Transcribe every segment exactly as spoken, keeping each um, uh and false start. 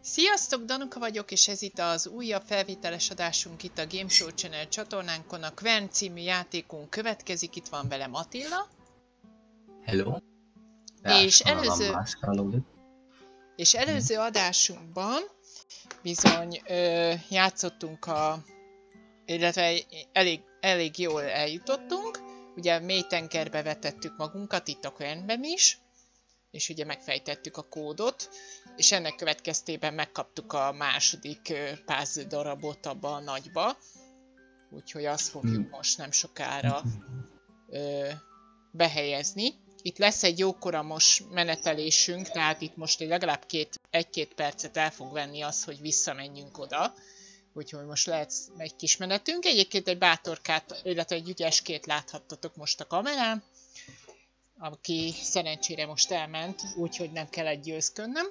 Sziasztok, Danuka vagyok, és ez itt az újabb felvételes adásunk itt a Game Show Channel csatornánkon. A Quen című játékunk következik, itt van velem Attila. Hello. És előző, és előző adásunkban bizony ö, játszottunk a... illetve elég, elég jól eljutottunk. Ugye mély tengerbe vetettük magunkat, itt a Quenben is. És ugye megfejtettük a kódot, és ennek következtében megkaptuk a második puzzle darabot abba a nagyba. Úgyhogy azt fogjuk most nem sokára ö, behelyezni. Itt lesz egy jókora most menetelésünk, tehát itt most legalább két, egy-két percet el fog venni az, hogy visszamenjünk oda. Úgyhogy most lehet egy kis menetünk. Egyébként egy bátorkát, illetve egy ügyeskét láthattatok most a kamerán, aki szerencsére most elment, úgyhogy nem kellett győzködnöm.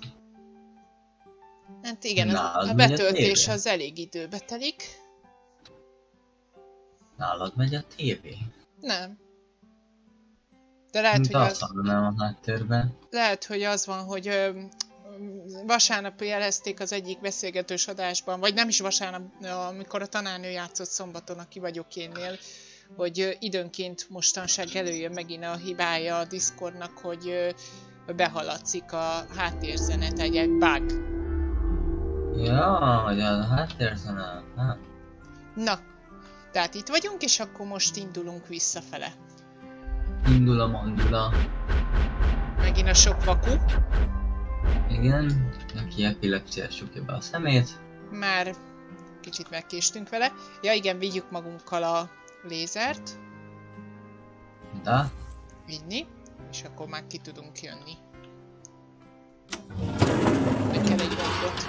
Hát igen, Nálad a betöltés az elég időbe telik. Nálad megy a tévé? Nem. De lehet, Mint hogy az, nem a háttérben. lehet, hogy az van, hogy ö, vasárnap jelezték az egyik beszélgetős adásban, vagy nem is vasárnap, amikor a tanárnő játszott szombaton, aki vagyok énnél, hogy időnként mostanság előjön megint a hibája a Discordnak, hogy behaladszik a háttérzenet, egy, egy bug. Ja, hogy a háttérzenet. Hát. Na, tehát itt vagyunk, és akkor most indulunk visszafele. Indul a mandula. Megint a sok vaku. Igen, neki epilepsziás csukja be a szemét. Már kicsit megkéstünk vele. Ja igen, vigyük magunkkal a lézert. De? Vinni, és akkor már ki tudunk jönni. Meg kell egy gombot.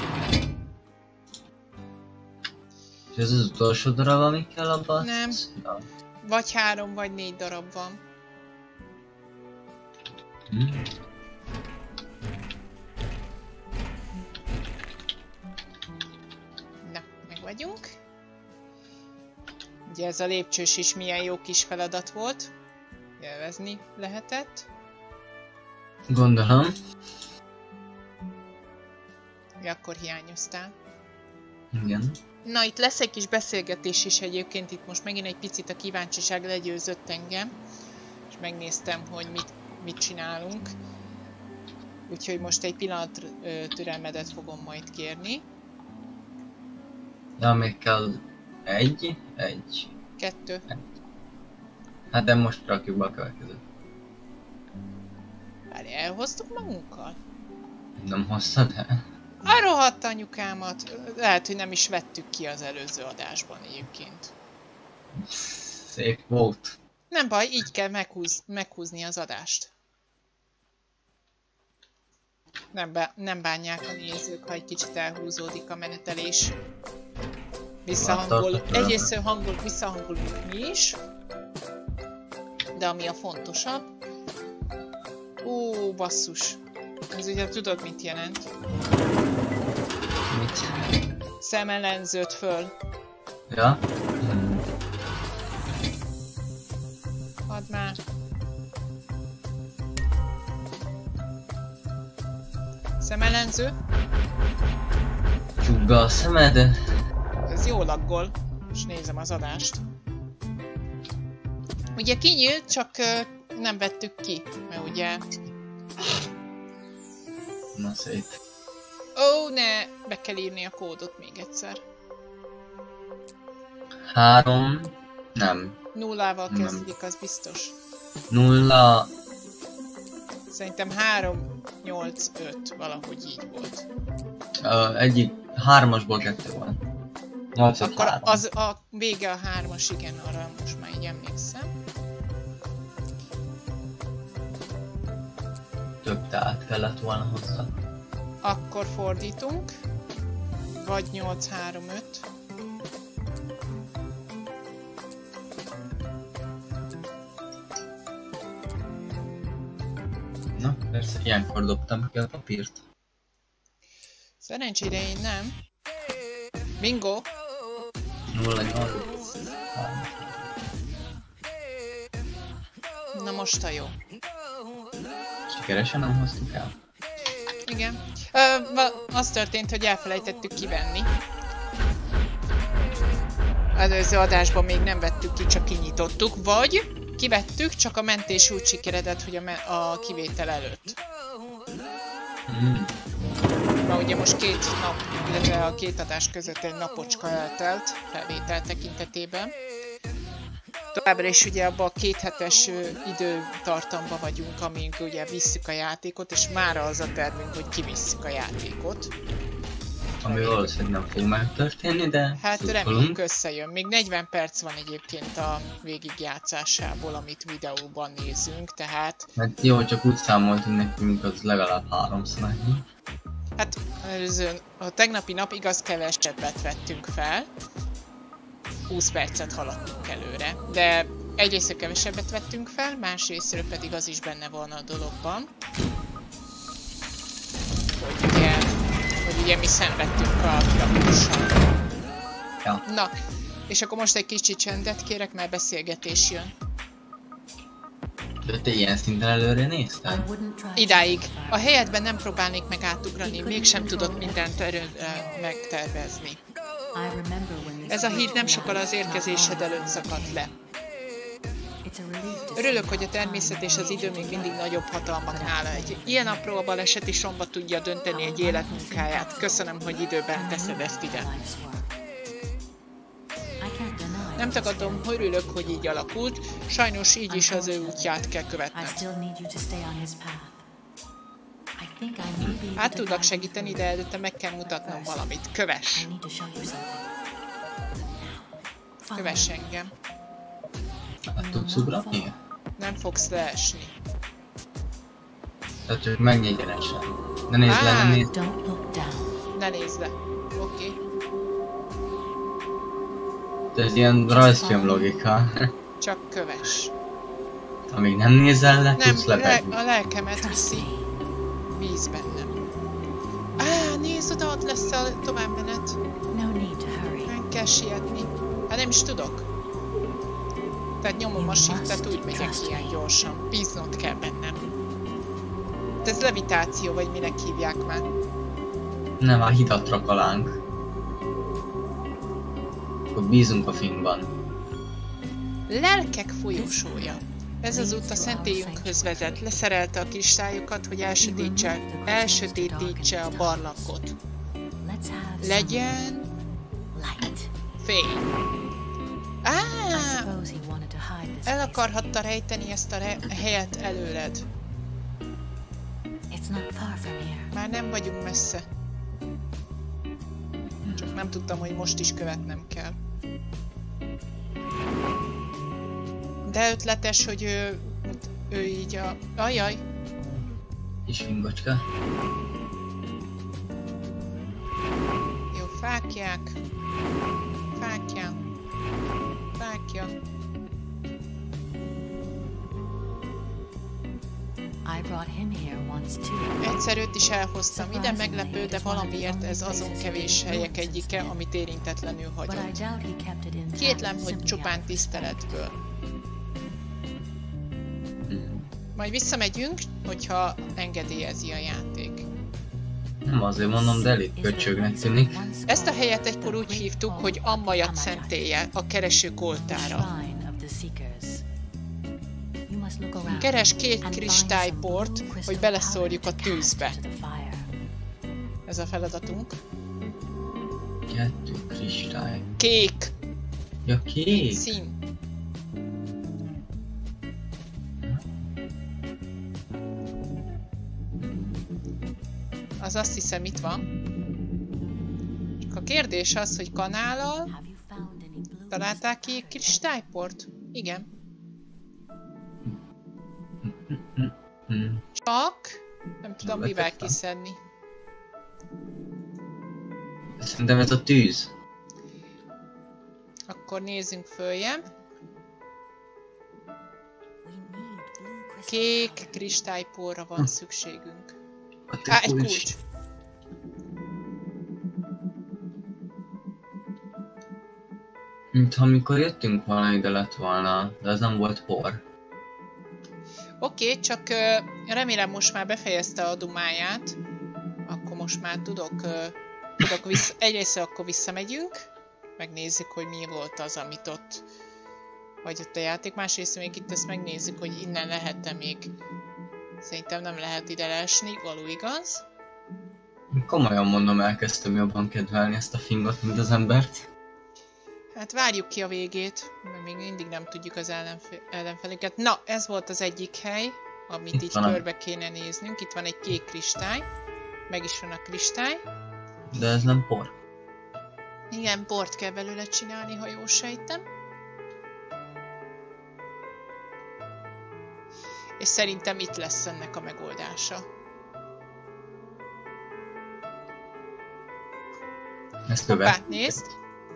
És ez az utolsó darab, ami kell abba? Nem. Ja. Vagy három, vagy négy darab van. Hm? Na, meg vagyunk. Ugye ez a lépcsős is milyen jó kis feladat volt. Élvezni lehetett. Gondolom. Ja, akkor hiányoztál. Igen. Na, itt lesz egy kis beszélgetés is egyébként, itt most megint egy picit a kíváncsiság legyőzött engem. És megnéztem, hogy mit, mit csinálunk. Úgyhogy most egy pillanat ö, türelmedet fogom majd kérni. Ja, még kell egy, egy. Kettő. Hát de most rakjuk be a következőt. Várj, elhoztuk magunkkal? Nem hoztad el? A rohadt anyukámat! Lehet, hogy nem is vettük ki az előző adásban egyébként. Szép volt. Nem baj, így kell meghúz, meghúzni az adást. Nem, be, nem bánják a nézők, ha egy kicsit elhúzódik a menetelés. Visszahangol, egyrészt hangol, visszahangolunk mi is. De ami a fontosabb... Ó, basszus. Ez ugye tudod, mit jelent? Mit? Szemellenzőt föl. Ja? Hmm. Add már. Szemellenző. Csukd be a szemed. Ez jó laggol. És nézem az adást. Ugye kinyílt, csak uh, nem vettük ki, mert ugye... Na szép. Ó, ne! Be kell írni a kódot még egyszer. Három... Nem. Nullával Nem. kezdődik, az biztos. Nulla... Szerintem három, nyolc, öt, valahogy így volt. Uh, egyik... Hármasból kettő van. nyolc, öt, Akkor három. az a vége a hármas, igen, arra most már így emlékszem. Több tehát kellett volna hozzá. Akkor fordítunk. Vagy nyolc, három, öt. Na, persze, ilyenkor dobtam ki a papírt. Szerencsére én nem. Bingo! nulla, nyolc. Na most a jó. Sikeresen nem hoztuk el? Igen. Ö, az történt, hogy elfelejtettük kivenni. Előző adásban még nem vettük ki, csak kinyitottuk, vagy kivettük, csak a mentés úgy sikeredett, hogy a, a kivétel előtt. Mm. Mert ugye most két nap, illetve a két adás között egy napocska eltelt felvétel tekintetében. Továbbra is ugye abban a kéthetes időtartamban vagyunk, amíg ugye visszük a játékot, és mára az a tervünk, hogy kivisszük a játékot. Ami valószínűleg nem fog megtörténni, de hát reméljük összejön. Még negyven perc van egyébként a végigjátszásából, amit videóban nézünk, tehát... Hát jó, csak úgy számoltunk nekünk, az legalább háromszor ennyi. Hát előző, a tegnapi nap igaz kevesebbet vettünk fel. húsz percet haladtunk előre, de egyrészt kevesebbet vettünk fel, másrésztről pedig az is benne van a dologban, hogy ugye, hogy ugye mi szenvedtünk a grafiussal. Ja. Na, és akkor most egy kicsit csendet kérek, mert beszélgetés jön. De te ilyen szinten előre nézted? Idáig. A helyedben nem próbálnék meg átugrani, mégsem tudod mindent erőre megtervezni. Ez a híd nem sokkal az érkezésed előtt szakadt le. Örülök, hogy a természet és az idő még mindig nagyobb hatalmak nála. Egy ilyen apró baleset is romba tudja dönteni egy élet munkáját. Köszönöm, hogy időben teszed ezt ide. Nem tagadom, hogy örülök, hogy így alakult. Sajnos így is az ő útját kell követned. Át tudlak segíteni, de előtte meg kell mutatnom valamit. Kövess! Kövess engem. Hát tudsz ugratni? Nem fogsz leesni. Tehát csak menj egyenesen. Ne nézd le, ne nézd. Ne nézd le. Oké. Okay. Ez ilyen rajzfilm logika. Csak kövess. Amíg nem nézel le, nem, tudsz lebegni. Le a lelkemet viszi. Bíz bennem. Á, nézd, oda ott lesz a továbbmenet. Nem kell sietni. Hát nem is tudok. Tehát nyomom a shiftet, úgy megyek ilyen gyorsan. Bíznod kell bennem. De ez levitáció, vagy minek hívják már? Nem, a hidat rak alánk. Akkor bízunk a filmban. Lelkek folyosója. Ez az út a szentélyünkhöz vezet. Leszerelte a kristályokat, hogy elsötítse, elsötétítse a barlangot. Legyen fény. Á! El akarhatta rejteni ezt a re helyet előled. Már nem vagyunk messze. Csak nem tudtam, hogy most is követnem kell. De ötletes, hogy ő, ő így a... Ajaj! Kis fingocska. Jó, fákják. Fákja. Fákja. Egyszer őt is elhoztam. Ide meglepő, de valamiért ez azon kevés helyek egyike, amit érintetlenül hagyott. Kétlem, hogy csupán tiszteletből. Majd visszamegyünk, hogyha engedélyezi a játék. Nem azért mondom, de elég köcsögnek tűnik. Ezt a helyet egykor úgy hívtuk, hogy Ammajat szentélye, a keresők oltára. Keres két kristályport, hogy beleszórjuk a tűzbe. Ez a feladatunk. Kettő kristály. Kék. Ja, kék. Szín. Az azt hiszem itt van. Csak a kérdés az, hogy kanállal találták ki kristályport? Igen. Csak nem tudom mivel kiszedni. Szerintem ez a tűz. Akkor nézzünk följebb. Kék kristályporra van szükségünk. Á, egy kulcs. Mintha amikor jöttünk volna, ide lett volna, de ez nem volt por. Oké, okay, csak uh, remélem most már befejezte a dumáját. akkor most már tudok, uh, tudok vissza, egyrészt akkor visszamegyünk, megnézzük, hogy mi volt az, amit ott vagy ott a játék, másrészt még itt ezt megnézzük, hogy innen lehet-e még. Szerintem nem lehet ide leesni, való igaz? Komolyan mondom, elkezdtem jobban kedvelni ezt a fingot, mint az embert. Hát várjuk ki a végét, mert még mindig nem tudjuk az ellenfeléket. Na, ez volt az egyik hely, amit itt így körbe kéne néznünk. Itt van egy kék kristály. Meg is van a kristály. De ez nem por. Igen, port kell belőle csinálni, ha jól sejtem. És szerintem itt lesz ennek a megoldása. Ezt követ. Hoppá, nézd!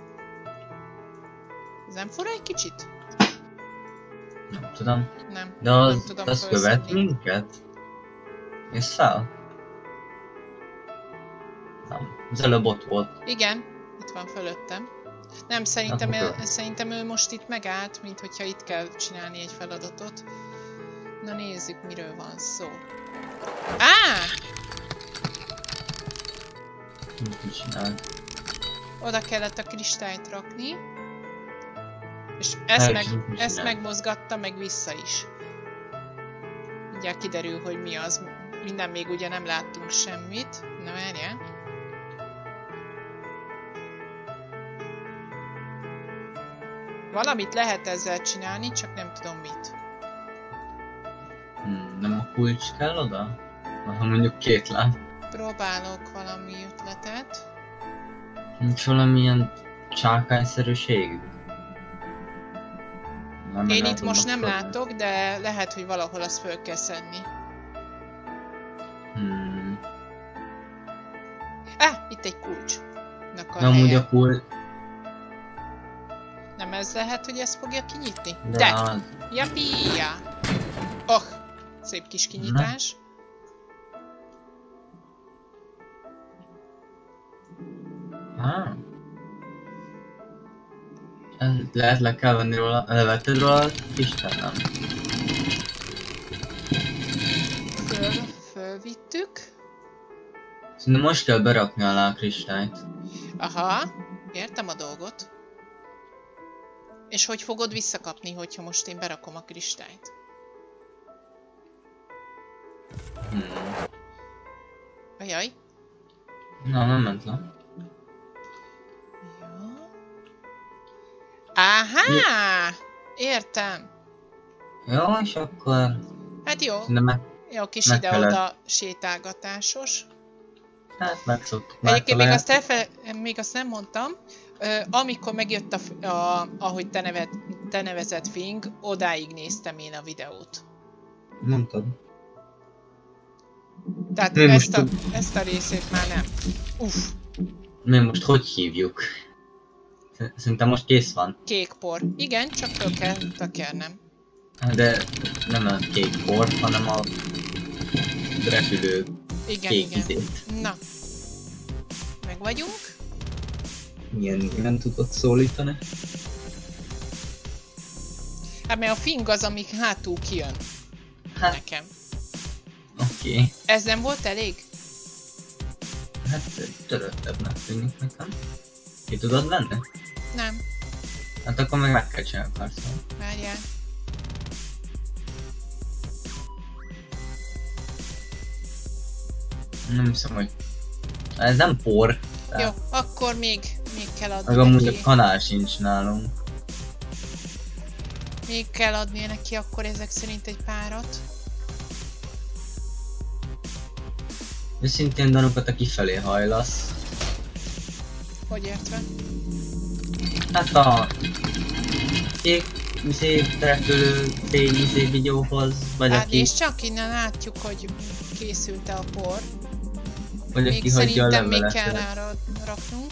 Ez nem fura egy kicsit? Nem tudom. Nem. De az, nem tudom az követ minket? És száll? Nem. Az előbb ott volt. Igen, itt van fölöttem. Nem, szerintem, el, szerintem ő most itt megállt, mint hogyha itt kell csinálni egy feladatot. Na nézzük, miről van szó. Á! Mit csinál? Oda kellett a kristályt rakni. És ezt, meg, ezt megmozgatta, meg vissza is. Mindjárt kiderül, hogy mi az. Minden még ugye nem láttunk semmit. Na várjál. Valamit lehet ezzel csinálni, csak nem tudom mit. Hmm, nem a kulcs kell oda? Ha mondjuk két láb. Próbálok valami ötletet. Nincs valamilyen csákányszerűség? Én itt most nem látok, de lehet, hogy valahol azt föl kell szedni. Hmm. Ah, itt egy kulcs. Nem úgy a kulcs. Nem ez lehet, hogy ezt fogja kinyitni? De! De. Az... Japia! Oh, szép kis kinyitás. Ah. Lehet le kell venni róla, levetted róla a Isten, nem? Föl, fölvittük. Szerintem most kell berakni alá a kristályt. Aha, értem a dolgot. És hogy fogod visszakapni, hogyha most én berakom a kristályt? Hmm. Ajaj. Na, nem ment le. Áhá! Értem. Jó, és akkor... Hát jó. Meg, jó, kis ide-oda sétálgatásos. Hát megszoktuk. Egyébként még azt, elfe... még azt nem mondtam, uh, amikor megjött a, a, ahogy te, neved, te nevezett Fing, odáig néztem én a videót. Mondtad. Tehát ezt a, ezt a részét már nem. Uff. Mi most hogy hívjuk? Szerintem most kész van. Kék por. Igen, csak föl kell tekernem. De nem a kék por, hanem a repülő igen, kék igen. izét. Na. Meg vagyunk. Milyen nem tudod szólítani? Hát mert a Fing az, amik hátul kijön. Hát. Nekem. Oké. Okay. Ez nem volt elég? Hát töröttebbnek tűnik nekem. Ki tudod venni? Nem. Hát akkor meg meg kell csinálni párszor. Várjál. Nem hiszem, hogy... Ez nem por. Tehát... Jó, akkor még, még kell adni meg neki. Meg amúgy a kanál sincs nálunk. Még kell adni neki akkor ezek szerint egy párat. Őszintén Danuka, te kifelé hajlasz. Hogy értve? Hát a... kék szép repülő fényizé videóhoz, vagy hát aki... és csak innen látjuk, hogy készült-e a por. Vagy még aki hagyja a szerintem még kell rá raknunk.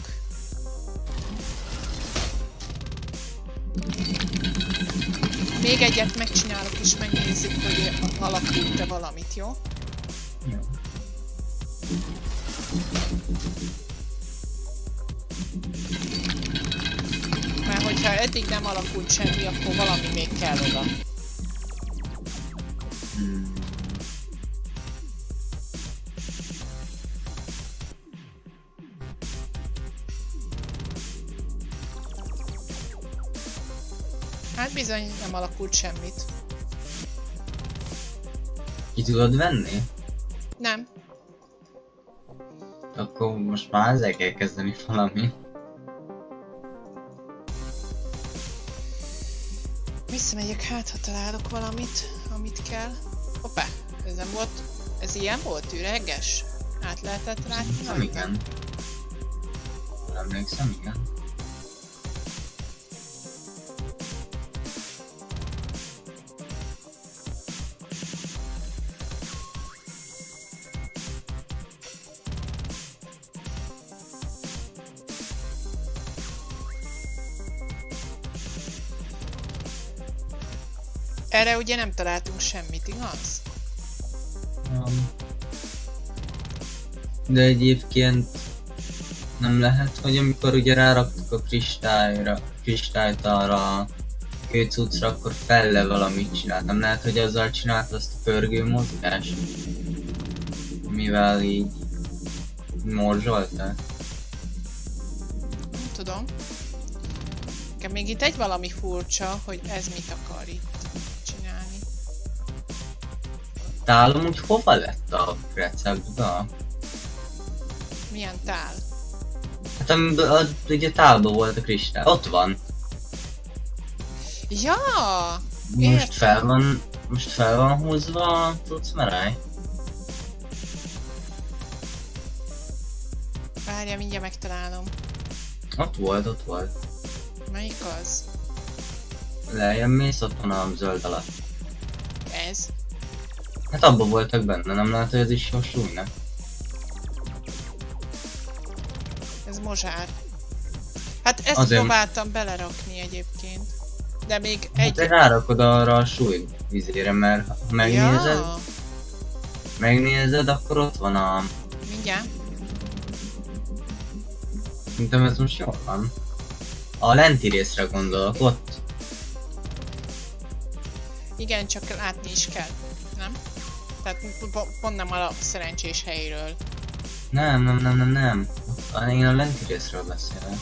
Még egyet megcsinálok és megnézzük, hogy alakult-e valamit, jó? Jó. Mert hogyha eddig nem alakult semmi, akkor valami még kell oda. Hmm. Hát bizony nem alakult semmit. Ki tudod venni? Nem. Akkor most már ezzel kell kezdeni valami. Visszamegyek, hát ha találok valamit, amit kell. Hoppá, ez nem volt... Ez ilyen volt? Üreges? Át lehetett rákni? Nem igen. Nem emlékszem, igen. Erre ugye nem találtunk semmit, igaz? Um, de egyébként nem lehet, hogy amikor ugye ráraktuk a kristályra, kristályt arra a két cuccra, akkor felle valamit csinált. Nem lehet, hogy azzal csinált azt a pörgő mozgást? Mivel így morzsolták? Nem tudom. Nekem még itt egy valami furcsa, hogy ez mit akar itt csinálni. Tál amúgy hova lett a receptben? Milyen tál? Hát amiben ugye tálban volt a kristály. Ott van. Ja! Most értem. fel van, most fel van húzva a cuccmeráj. Várja, mindjárt megtalálom. Ott volt, ott volt. Melyik az? Lejjebb mész, ott van a zöld alatt. Ez? Hát abban voltak benne, nem lehet, hogy ez is jó súlynak. Ez mozsár. Hát ezt Azért... próbáltam belerakni egyébként. De még Hát egy... te rárakod arra a súly vizére, mert ha megnézed, Ja. megnézed, akkor ott van a... Mindjárt. Szerintem ez most jól van. A lenti részre gondolok, ott. Igen, csak látni is kell, nem? Tehát pont nem a szerencsés helyről. Nem, nem, nem, nem, nem. Én a lenti részről beszélek.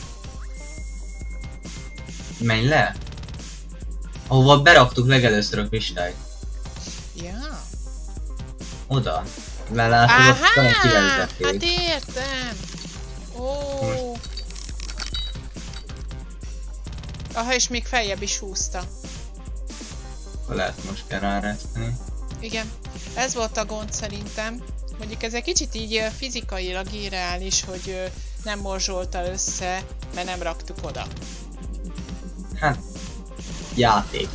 Menj le! Ahova beraktuk legelőször a kristályt. Ja. Oda. Lelátod, ott van egy Áhá! Hát értem! Ó. Aha, és még feljebb is húzta. Lehet most kell ráreszteni. Igen. Ez volt a gond szerintem. Mondjuk ez egy kicsit így fizikailag irreális, hogy nem morzsolta össze, mert nem raktuk oda. Hát... játék.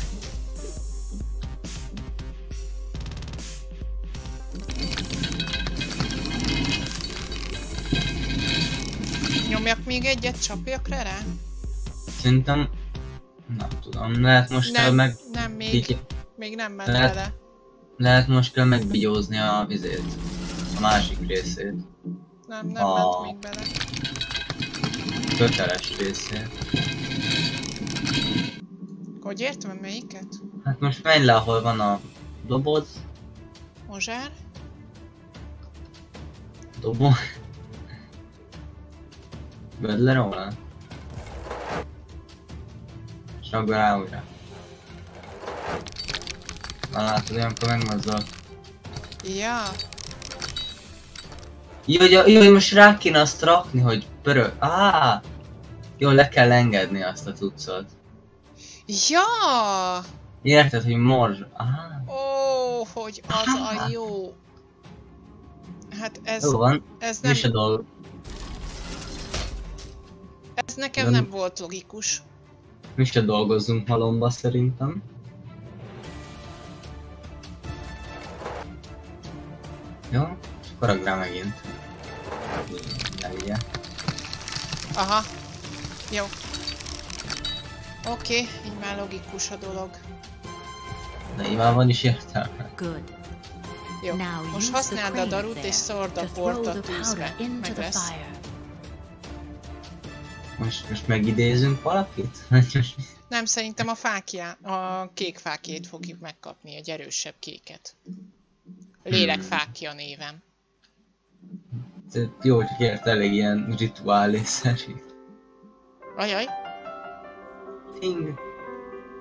Nyomjak még egyet, csapjak le rá? Szerintem... nem tudom, lehet most nem, kell meg... Nem, még, így... még nem ment lehet, vele. Lehet most kell megbigyózni a vizét. A másik részét. Nem, nem a... ment még bele. Köteles részét. Hogy értem, melyiket? Hát most menj le, ahol van a doboz. Mozsár? Doboz. Vedd le róla. És rakd rá újra. Na látod, olyankor megmozdul. Ja. Jó, jó, jó, most rá kéne azt rakni, hogy pörög. Á! Jó, le kell engedni azt a cuccot. Ja! Érted, hogy morzs... Á! Ó, hogy az a jó. Hát ez... Jó van, ez nem... mi se dolg. Ez nekem De... nem volt logikus. Mi se dolgozzunk halomba szerintem. Jó, és faragd rá megint. Elégye. Aha. Jó. Oké, okay, így már logikus a dolog. De így már van is értelme. Jó, most használd a darut és szórd a port a tűzbe. Meg lesz. Most, most megidézünk valakit? Nem, szerintem a fákjá, a kék fákjét fogjuk megkapni, egy erősebb kéket. Lélekfákja néven. Jó, hogy ért elég ilyen rituálésszerű. Ajaj. Ting.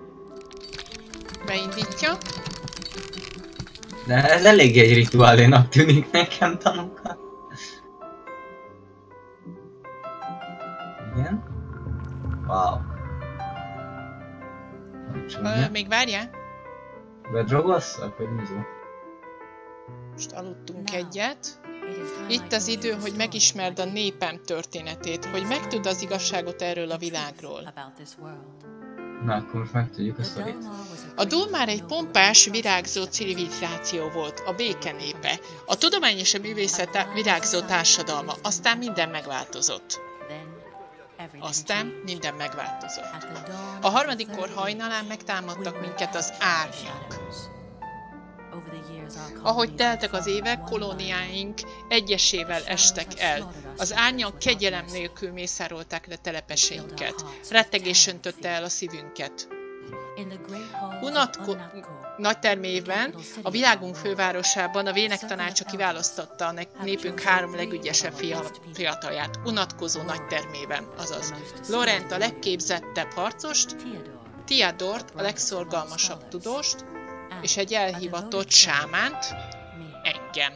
beindítja. De ez elég egy rituálénak tűnik nekem, tanúkkal. Igen. Wow. Ö, még várjál? Bedrogosszak, vagy mizó? Most aludtunk egyet. Itt az idő, hogy megismerd a népem történetét, hogy megtudd az igazságot erről a világról. Na, akkor most megtudjuk a szorít. A Dulmár egy pompás, virágzó civilizáció volt, a béke népe. A tudomány és a művészet virágzó társadalma, aztán minden megváltozott. Aztán minden megváltozott. A harmadik kor hajnalán megtámadtak minket az árnyak. Ahogy teltek az évek, kolóniáink egyesével estek el. Az árnyak kegyelem nélkül mészárolták le telepeseinket. Rettegés öntötte el a szívünket. Unatko nagy termélyben, a világunk fővárosában a Vének tanácsa kiválasztotta a népünk három legügyesebb fiatalját. Unatkozó nagy termében, azaz Laurent a legképzettebb harcost, Théodort a legszorgalmasabb tudóst, és egy elhivatott sámánt, engem.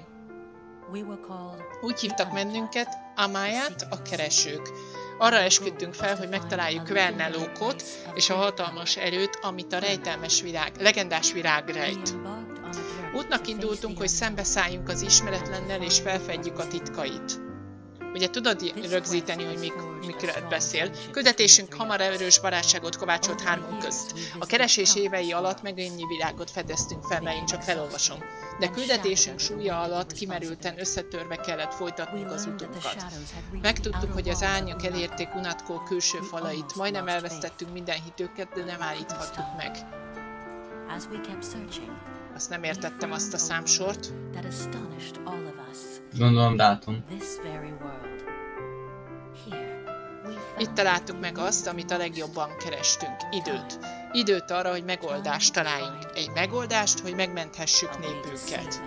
Úgy hívtak bennünket, Amáját, a keresők. Arra esküdtünk fel, hogy megtaláljuk Kvernelókot és a hatalmas erőt, amit a rejtelmes virág, legendás virág rejt. Útnak indultunk, hogy szembeszálljunk az ismeretlennel és felfedjük a titkait. Ugye tudod rögzíteni, hogy mik, mikről beszél. Küldetésünk hamar erős barátságot kovácsolt hármunk közt. A keresés évei alatt megennyi világot fedeztünk fel, mert én csak felolvasom. De küldetésünk súlya alatt kimerülten összetörve kellett folytatnunk az utunkat. Megtudtuk, hogy az árnyak elérték Unatkó külső falait. Majdnem elvesztettünk minden hitőket, de nem állíthattuk meg. Azt nem értettem, azt a számsort. Gondolom dátum. Itt találtuk meg azt, amit a legjobban kerestünk. Időt. Időt arra, hogy megoldást találjunk. Egy megoldást, hogy megmenthessük népünket.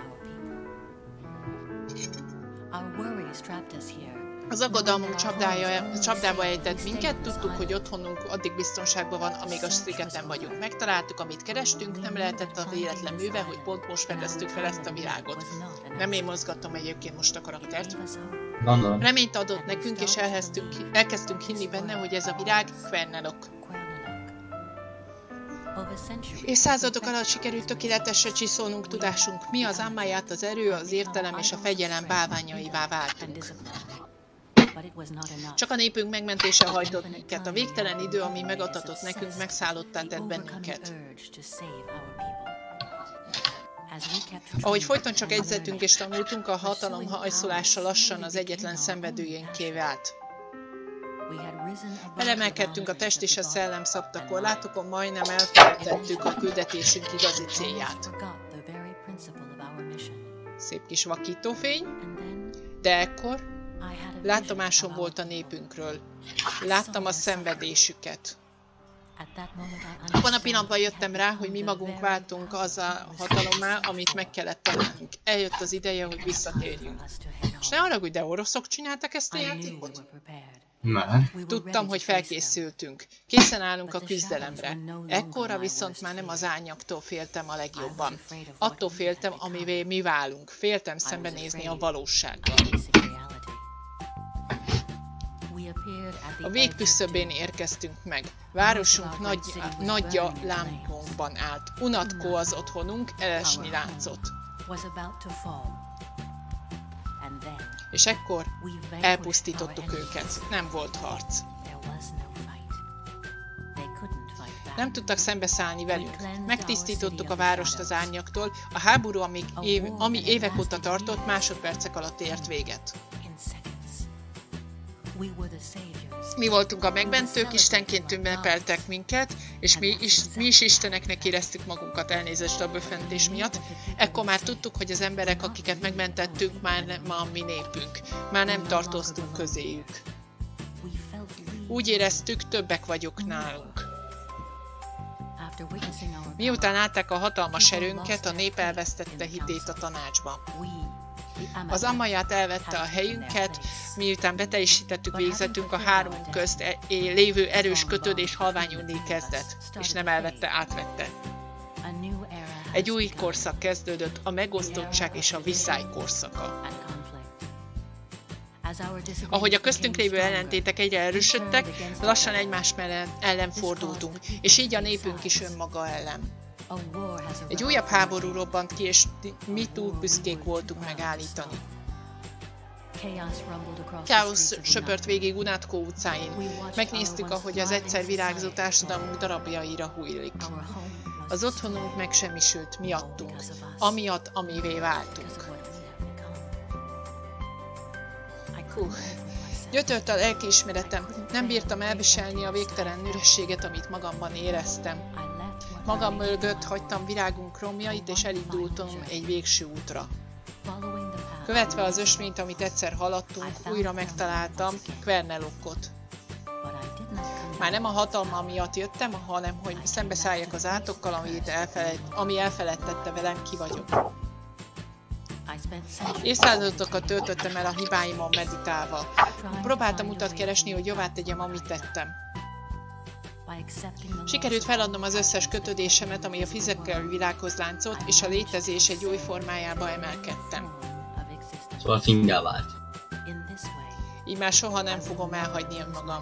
Az aggodalmunk csapdája, csapdába ejtett minket, tudtuk, hogy otthonunk addig biztonságban van, amíg a szigeten vagyunk. Megtaláltuk, amit kerestünk, nem lehetett a véletlen műve, hogy pont most fedeztük fel ezt a világot. Nem én mozgattam egyébként most a karaktert. Gondolom. Reményt adott nekünk, és elkezdtünk hinni benne, hogy ez a virág Kvernelok. És századok alatt sikerült tökéletesre csiszolnunk tudásunk. Mi az Amáját, az erő, az értelem és a fegyelem bálványaivá váltunk. Csak a népünk megmentése hajtott minket. A végtelen idő, ami megadatott nekünk, megszállottá tett bennünket. Ahogy folyton csak egyzetünk és tanultunk, a hatalom hajszolása lassan az egyetlen szenvedőjénké vált. Elemelkedtünk a test és a szellem szabta korlátokon, majdnem elfelejtettük a küldetésünk igazi célját. Szép kis vakítófény, de ekkor látomásom volt a népünkről. Láttam a szenvedésüket. Abban a pillanatban jöttem rá, hogy mi magunk váltunk azzal a hatalommá, amit meg kellett találnunk. Eljött az ideje, hogy visszatérjünk. És ne haragudj, de oroszok csináltak ezt a játékot? Már. Tudtam, hogy felkészültünk. Készen állunk a küzdelemre. Ekkorra viszont már nem az árnyaktól féltem a legjobban. Attól féltem, amivé mi válunk. Féltem szembenézni a valósággal. A végküszöbén érkeztünk meg. Városunk nagy, nagyja lámpónkban állt. Unatkó az otthonunk, elesni látszott. És ekkor elpusztítottuk őket. Nem volt harc. Nem tudtak szembeszállni velünk. Megtisztítottuk a várost az árnyaktól. A háború, ami, év, ami évek óta tartott, másodpercek alatt ért véget. Mi voltunk a megmentők, istenként ünnepeltek minket, és mi is, mi is isteneknek éreztük magunkat, elnézést a böfentés miatt. Ekkor már tudtuk, hogy az emberek, akiket megmentettünk, már nem a mi népünk. Már nem tartoztunk közéjük. Úgy éreztük, többek vagyok nálunk. Miután látták a hatalmas erőnket, a nép elvesztette hitét a tanácsba. Az Amáját elvette a helyünket, miután beteljesítettük végzetünk, a hármunk közt e lévő erős kötődés halványulni kezdett, és nem elvette, átvette. Egy új korszak kezdődött, a megosztottság és a viszály korszaka. Ahogy a köztünk lévő ellentétek egyre erősödtek, lassan egymás ellen fordultunk, és így a népünk is önmaga ellen. Egy újabb háború robbant ki, és mi túl büszkék voltunk megállítani. Káosz söpört végig Unátkó utcáin. Megnéztük, ahogy az egyszer virágzó társadalmunk darabjaira huilik. Az otthonunk megsemmisült miattunk, amiatt, amivé váltunk. Hú. Gyötört a lelkiismeretem, nem bírtam elviselni a végtelen ürességet, amit magamban éreztem. Magam mögött hagytam virágunk romjait, és elindultam egy végső útra. Követve az ösvényt, amit egyszer haladtunk, újra megtaláltam Kvernelokot. Már nem a hatalma miatt jöttem, hanem hogy szembeszálljak az átokkal, amit elfelejt, ami elfeledtette velem, ki vagyok. Évszázadokat töltöttem el a hibáimon meditálva. Próbáltam utat keresni, hogy jobbá tegyem, amit tettem. Sikerült feladnom az összes kötődésemet, ami a fizikai világhoz láncolt, és a létezés egy új formájába emelkedtem. Szóval finggá vált. Így már soha nem fogom elhagyni önmagam.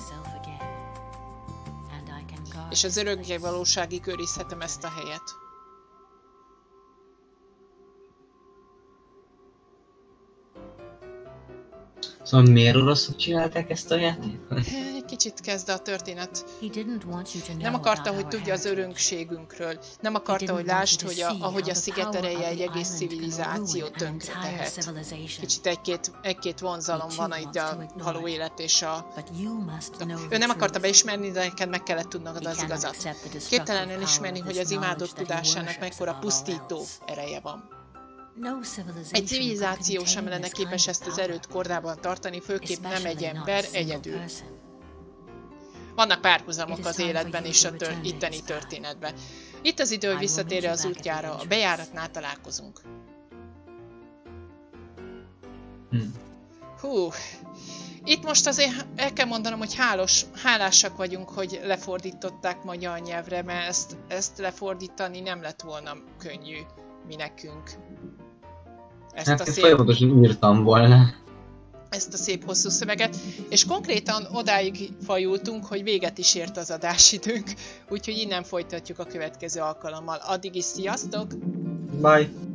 És az örökké valóságig őrizhetem ezt a helyet. Szóval miért oroszok csinálták ezt a játékot? Egy kicsit kezd a történet. Nem akarta, hogy tudja az örökségünkről. Nem akarta, hogy lásd, hogy a, ahogy a sziget ereje egy egész civilizációt tönkre tehet. Kicsit egy-két egy-két vonzalom van itt a haló élet és a... Ő nem akarta beismerni, de neked meg kellett tudnod az igazat. Képtelen elismerni, hogy az imádott tudásának mekkora pusztító ereje van. Egy civilizáció sem lenne képes ezt az erőt kordában tartani, főképp nem egy ember egyedül. Vannak párhuzamok az életben és a tör itteni történetben. Itt az idő, hogy visszatérje az útjára, a bejáratnál találkozunk. Hmm. Hú, itt most azért el kell mondanom, hogy hálos, hálásak vagyunk, hogy lefordították magyar nyelvre, mert ezt, ezt lefordítani nem lett volna könnyű mi nekünk. Ezt hát a szép, folyamatosan írtam volna. Ezt a szép hosszú szöveget, és konkrétan odáig fajultunk, hogy véget is ért az adásidőnk, úgyhogy innen folytatjuk a következő alkalommal. Addig is sziasztok! Bye!